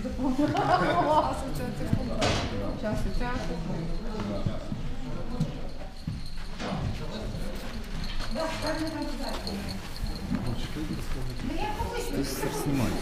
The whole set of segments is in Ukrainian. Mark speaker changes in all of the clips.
Speaker 1: допомагала асоціація футболу.
Speaker 2: Ты снимай.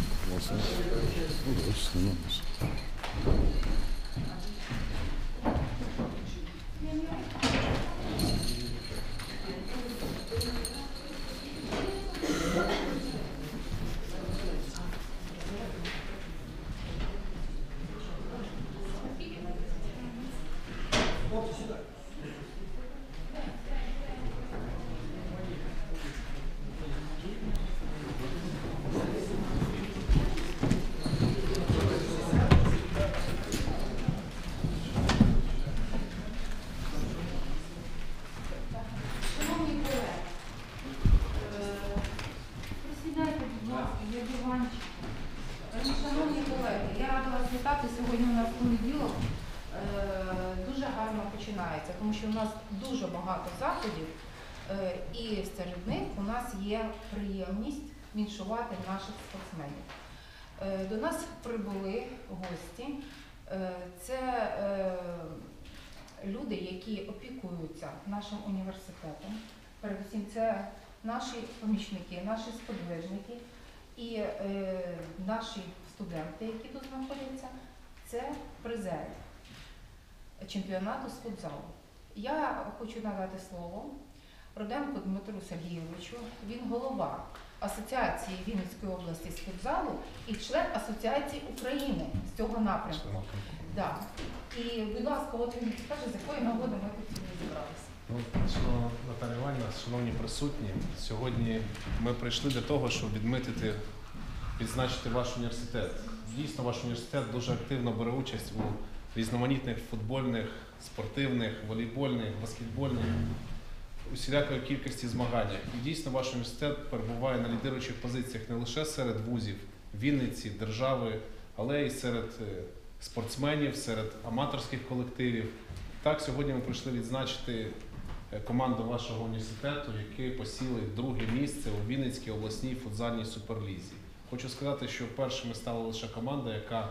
Speaker 1: Шановні колеги, я рада вас вітати. Сьогодні у нас понеділок дуже гарно починається, тому що у нас дуже багато заходів, і серед них у нас є приємність віншувати наших спортсменів. До нас прибули гості. Це люди, які опікуються нашим університетом. Передусім, це наші помічники, наші сподвижники і наші студенти, які тут знаходяться, це призери чемпіонату з футзалу. Я хочу надати слово Руденку Дмитру Сергійовичу. Він голова Асоціації Вінницької області з футзалу і член Асоціації України з цього напрямку. Да. І, будь ласка, от він скаже, з якої нагоди ми тут сьогодні зібралися.
Speaker 3: Шановна Наталія Іванівна, шановні присутні, сьогодні ми прийшли для того, щоб відзначити ваш університет. Дійсно, ваш університет дуже активно бере участь у різноманітних футбольних, спортивних, волейбольних, баскетбольних, усілякої кількості змаганнях. І дійсно, ваш університет перебуває на лідируючих позиціях не лише серед вузів Вінниці, держави, але й серед спортсменів, серед аматорських колективів. Так, сьогодні ми прийшли відзначити команду вашого університету, які посіли друге місце у Вінницькій обласній футзальній суперлізі. Хочу сказати, що першими стала лише команда, яка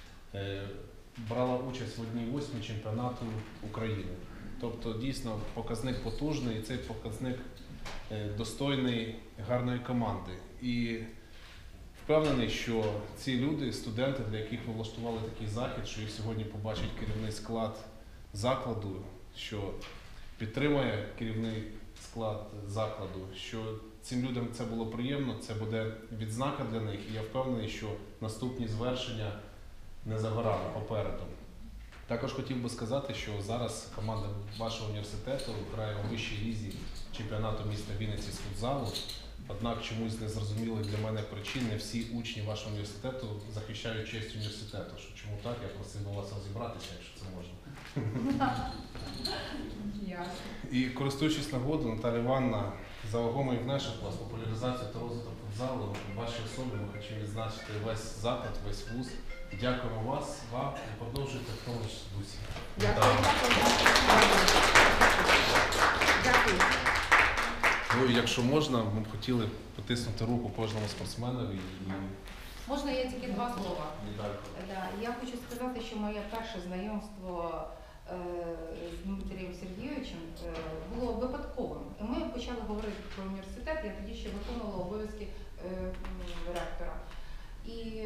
Speaker 3: брала участь в 1/8 чемпіонату України. Тобто, дійсно, показник потужний, і цей показник достойний гарної команди. І впевнений, що ці люди, студенти, для яких ви влаштували такий захід, що їх сьогодні побачить керівний склад закладу, що підтримує керівний склад закладу, що цим людям це було приємно, це буде відзнака для них, і я впевнений, що наступні звершення не за горами, попереду. Також хотів би сказати, що зараз команда вашого університету грає у вищій лізі чемпіонату міста Вінниці з футзалу, однак чомусь незрозумілих для мене причин не всі учні вашого університету захищають честь університету. Чому так? Я просив би вас розібратися, якщо це можна. І користуючись нагодою, Наталія Іванівна, за вагомий внесок у вас популяризацію та розвиток футзалу, в вашій особі ми хочемо відзначити весь заклад, весь вуз. Дякуємо вам і продовжуйте в тому ж дусі.
Speaker 1: Дякую.
Speaker 3: Ну, якщо можна, ми б хотіли потиснути руку кожному спортсменові.
Speaker 1: Можна я тільки два слова? Да. Я хочу сказати, що моє перше знайомство з Дмитрієм Сергійовичем було випадковим. І ми почали говорити про університет, я тоді ще виконувала обов'язки ректора. І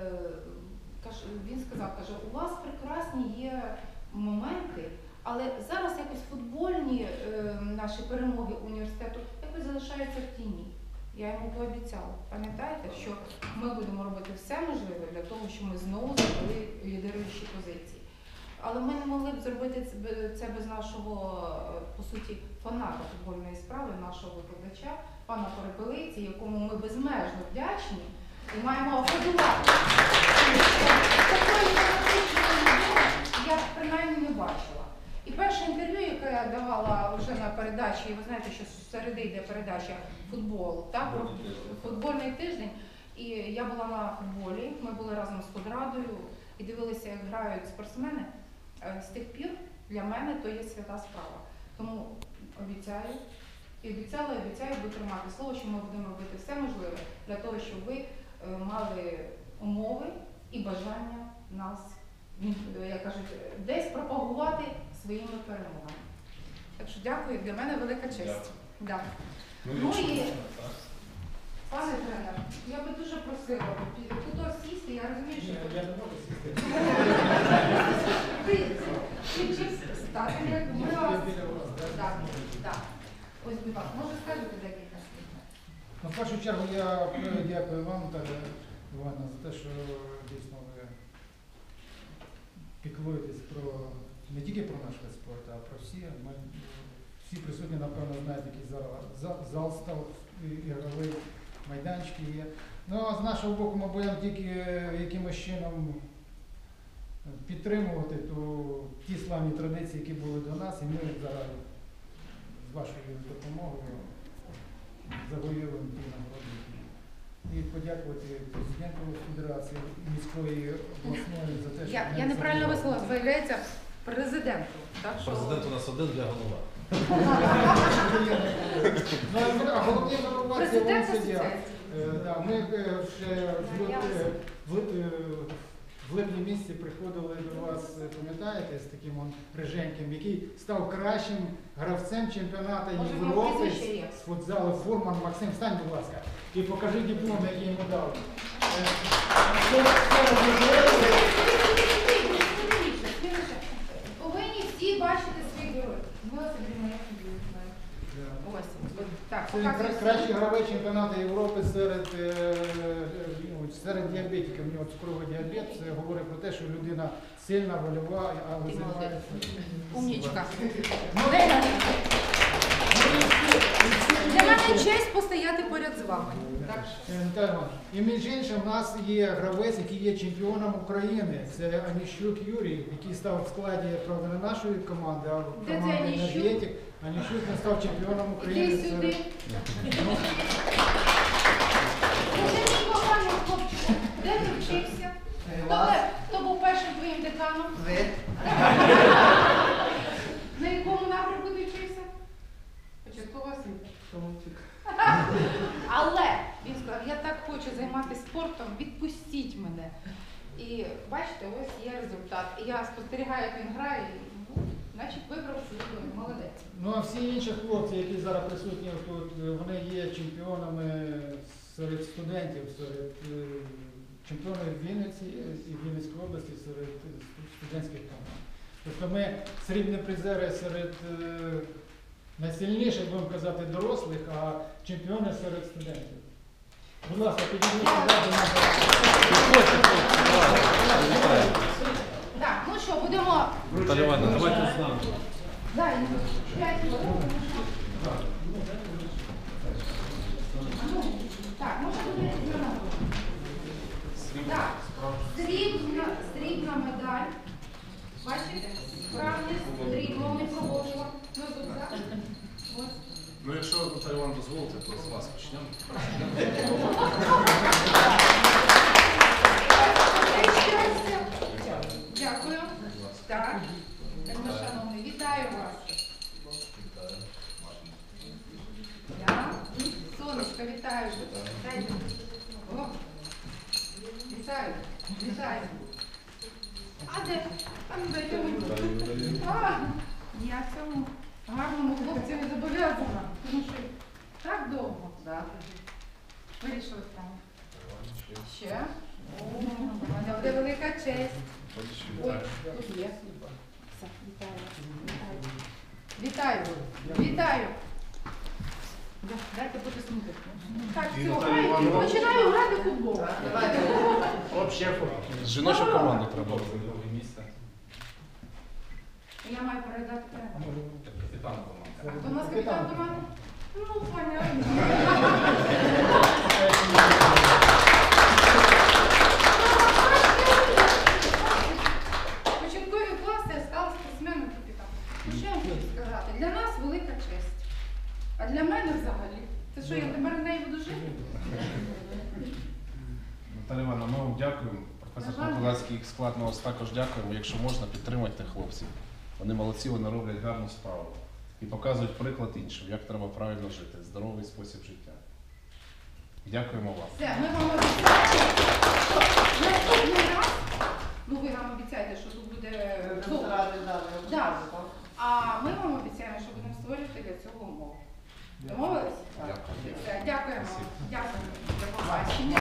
Speaker 1: він сказав, у вас прекрасні є моменти, але зараз якось футбольні наші перемоги університету якось залишаються в тіні. Я йому пообіцяла, пам'ятаєте, що ми будемо робити все можливе для того, щоб ми знову зробили лідируючі позиції. Але ми не могли б зробити це без нашого, по суті, фаната футбольної справи, нашого викладача, пана Перепелиці, якому ми безмежно вдячні і маємо аплодувати. Такої фанатичної людини я принаймні не бачила. І перше інтерв'ю, яке я давала вже на передачі, і ви знаєте, що з середи йде передача футболу, так? Футбольний тиждень, і я була на футболі, ми були разом з Кодрадою і дивилися, як грають спортсмени. З тих пір для мене то є свята справа. Тому обіцяю, і обіцяю дотримати слово, що ми будемо робити все можливе для того, щоб ви мали умови і бажання нас, як кажуть, десь пропагувати своїми перемогами. Так що дякую, для мене велика честь. Да. Ну і, пане тренер, я би дуже просила, тут сісти, я розумію, що...
Speaker 4: Я не можу сісти.
Speaker 1: Ви стати, як ми вас...
Speaker 4: Біля вас,
Speaker 1: Так, так. Ось, будь ласка, може скажете декілька слів?
Speaker 4: Ну, в першу чергу я дякую вам, Івана, за те, що дійсно ви піклуєтесь не тільки про наш вид спорту, а про всі. Всі присутні, напевно, знають, який зараз зал став, ігровий, майданчики є. Ну, а з нашого боку ми будемо тільки якимось чином підтримувати ті славні традиції, які були до нас, і ми зараз з вашою допомогою завоюємо ті нагороди. І подякувати президенту Федерації міської обласної за те, що...
Speaker 1: Я неправильно висловила, виявляється президенту. Так, що...
Speaker 3: Президент у нас один для голова.
Speaker 4: А головні інформації
Speaker 1: Президент
Speaker 4: вон сидять.
Speaker 1: асоціації.
Speaker 4: Ми ще в липні місяці приходили до вас, пам'ятаєте, з таким риженьким, який став кращим гравцем чемпіонату
Speaker 1: Може, в нього
Speaker 4: Європи
Speaker 1: прізвище є?
Speaker 4: з футзалу Фурман. Максим, встань, будь ласка, і покажи диплом, який йому дали.
Speaker 1: Повинні всі бачити своїх героїв. Ми собі моя фігура. Ось, так,
Speaker 4: Це
Speaker 1: показуємо.
Speaker 4: кращий гравець чемпіонату Європи серед діабетиків. У нього цукровий діабет. Це говорить про те, що людина сильна, вольова, але
Speaker 1: Ти
Speaker 4: займається.
Speaker 1: Умнічка.
Speaker 4: Ну,
Speaker 1: Для мене честь постояти поряд з вами. Так.
Speaker 4: Наталя Івановна, і між іншим, у нас є гравець, який є чемпіоном України. Це Аніщук Юрій, який став в складі, правда, не нашої команди, а в
Speaker 1: Де це
Speaker 4: команди
Speaker 1: Аніщук?
Speaker 4: «Енергетик». Аніщук він став чемпіоном України.
Speaker 1: Іди сюди. Це мій коханий хлопчик. Де ти вчився? Хто був першим твоїм деканом?
Speaker 2: Ви?
Speaker 1: На якому напрямку ти вчився? Початкова освіта. Але він сказав, я так хочу займатися спортом, відпустіть мене. І бачите, ось є результат. І я спостерігаю, як він грає, і, ну, значить вибрав свою долю. Молодець.
Speaker 4: Ну а всі інші хлопці, які зараз присутні тут, вони є чемпіонами серед студентів, серед чемпіонів Вінниці і Вінницької області, серед студентських команд. Тобто ми срібні призери серед найсильніших, будемо казати, дорослих, а чемпіони серед студентів. Будь ласка, підійдіть сюди до нас.
Speaker 1: Так, ну що, будемо...
Speaker 3: Наталя Івановна, давайте з нами.
Speaker 1: Дай, 5 хвилин. Так, може буде змінити. Так, срібна медаль. Бачите? Справді, срібло не пробувала. Ну, тут, так? Ось.
Speaker 3: Ну, якщо Наталя Івановна дозволите, то з вас почнемо.
Speaker 1: Дякую. Так, шановний, вітаю вас. Я. Сонечко, вітаю. О, вітаю. Вітаю. А де? А ну дайте мені. Я цьому гарному хлопцю не зобов'язана. Тому що так довго. Вирішили там. Ще. О, у мене буде велика честь. Ой, тут є. Все, вітаю. Вітаю. Вітаю. Да, дайте потиснути. Так, все, граю. Починаю грати в футбол.
Speaker 3: З жіночої команди треба робити.
Speaker 1: Я маю передати тренеру.
Speaker 3: Капітан команди.
Speaker 1: А хто у нас капітан команди? Ну, понятно. Початкові класи я стала спортсменом капітаном. Ну, що я вам хочу сказати? Для нас велика честь. А для мене взагалі. Це що, я тепер на неї буду жити?
Speaker 3: Наталя Івановна, ми вам дякуємо. Професор Миколаївський склад ми вас також дякуємо. Якщо можна, підтримайте хлопців. Вони молодці, вони роблять гарну справу. І показують приклад іншим, як треба правильно жити, здоровий спосіб життя. Дякуємо вам.
Speaker 1: Все, ми вам обіцяємо, що наступний раз ми вам обіцяємо, що будемо створювати для цього умови. Домовились?
Speaker 3: Дякую.
Speaker 1: Все, дякуємо.
Speaker 3: Спасибо.
Speaker 1: Дякуємо. До побачення.